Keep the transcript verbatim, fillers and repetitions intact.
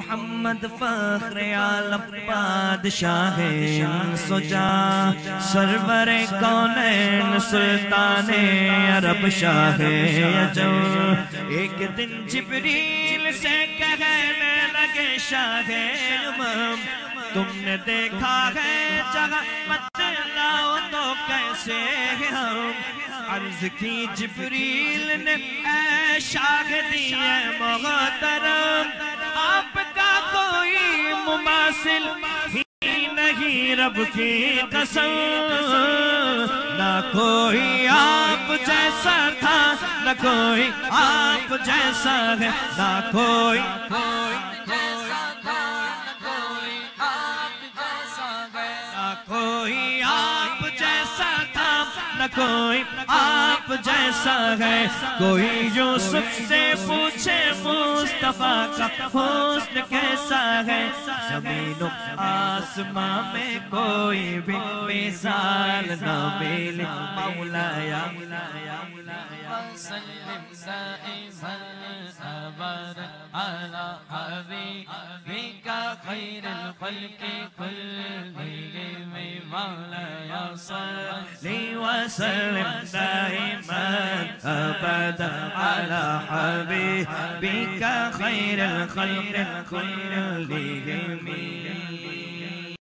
محمد فخر عالم بادشاہ سجا سرور کونین سلطان عرب شاہ عجم ایک دن جبریل سے کہنے لگے شاہ امم تم نے دیکھا ہے جہاں بتلاؤ تو کیسے ہم عرض کی جبریل نے اے شاہ دیے محترم آپ کا کوئی مماثل ہی نہیں رب کی قسم نہ کوئی آپ جیسا تھا نہ کوئی آپ جیسا ہے نہ کوئی کوئی آپ جیسا تھا نہ کوئی آپ جیسا ہے کوئی یوسف سے پوچھے مصطفیٰ کا حسن کیسا ہے زمین و آسمان میں کوئی بھی مثال نہ ملے مولایا وسلم دائما ابدا على حبيبك خير الخلق كلهم مولاي صل وسلم دائما ابدا على حبيبك خير الخلق كلهم